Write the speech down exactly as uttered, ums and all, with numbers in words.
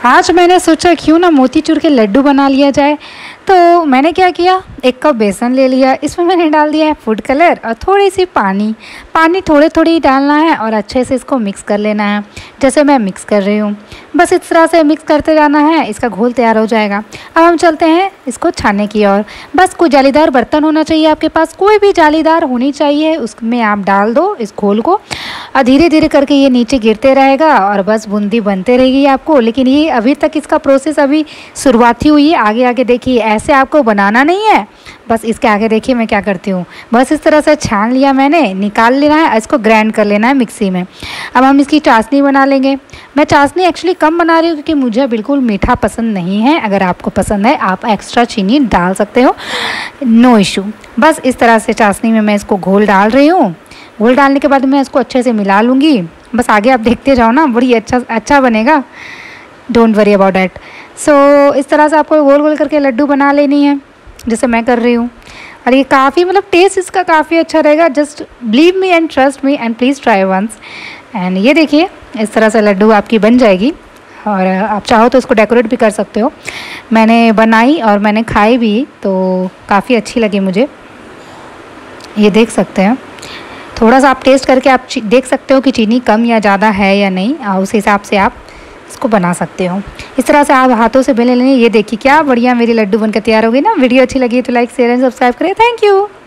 आज मैंने सोचा क्यों ना मोतीचूर के लड्डू बना लिया जाए। तो मैंने क्या किया, एक कप बेसन ले लिया, इसमें मैंने डाल दिया है फूड कलर और थोड़ी सी पानी। पानी थोड़े थोड़ी ही डालना है और अच्छे से इसको मिक्स कर लेना है, जैसे मैं मिक्स कर रही हूँ। बस इस तरह से मिक्स करते जाना है, इसका घोल तैयार हो जाएगा। अब हम चलते हैं इसको छानने की ओर। बस कोई जालीदार बर्तन होना चाहिए आपके पास, कोई भी जालीदार होनी चाहिए, उसमें आप डाल दो इस घोल को और धीरे धीरे करके ये नीचे गिरते रहेगा और बस बूंदी बनते रहेगी आपको। लेकिन ये अभी तक इसका प्रोसेस अभी शुरुआती हुई है, आगे आगे देखिए ऐसे आपको बनाना नहीं है। बस इसके आगे देखिए मैं क्या करती हूँ, बस इस तरह से छान लिया मैंने, निकाल लेना है, इसको ग्राइंड कर लेना है मिक्सी में। अब हम इसकी चाशनी बना लेंगे। मैं चाशनी एक्चुअली कम बना रही हूँ क्योंकि मुझे बिल्कुल मीठा पसंद नहीं है। अगर आपको पसंद है आप एक्स्ट्रा चीनी डाल सकते हो, नो इशू। बस इस तरह से चाशनी में मैं इसको घोल डाल रही हूँ। घोल डालने के बाद मैं इसको अच्छे से मिला लूँगी। बस आगे आप देखते जाओ ना, बड़ी अच्छा अच्छा बनेगा, don't worry about that. So इस तरह से आपको गोल गोल करके लड्डू बना लेनी है, जैसे मैं कर रही हूँ। और ये काफ़ी मतलब टेस्ट इसका काफ़ी अच्छा रहेगा। Just believe me and trust me and please try once. And ये देखिए इस तरह से लड्डू आपकी बन जाएगी और आप चाहो तो इसको डेकोरेट भी कर सकते हो। मैंने बनाई और मैंने खाई भी, तो काफ़ी अच्छी लगी मुझे। ये देख सकते हैं, थोड़ा सा आप टेस्ट करके आप देख सकते हो कि चीनी कम या ज़्यादा है या नहीं, उस हिसाब से आप इसको बना सकते हो। इस तरह से आप हाथों से बेले लेंगे। ये देखिए क्या बढ़िया मेरी लड्डू बनकर तैयार हो गई ना। वीडियो अच्छी लगी तो लाइक शेयर एंड सब्सक्राइब करें। Thank you.